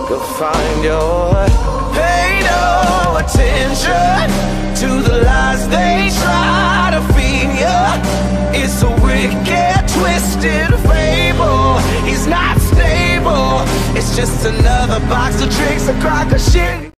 You'll find your pay no attention to the lies they try to feed you. It's a wicked, twisted fable. He's not stable. It's just another box of tricks, a crock of shit.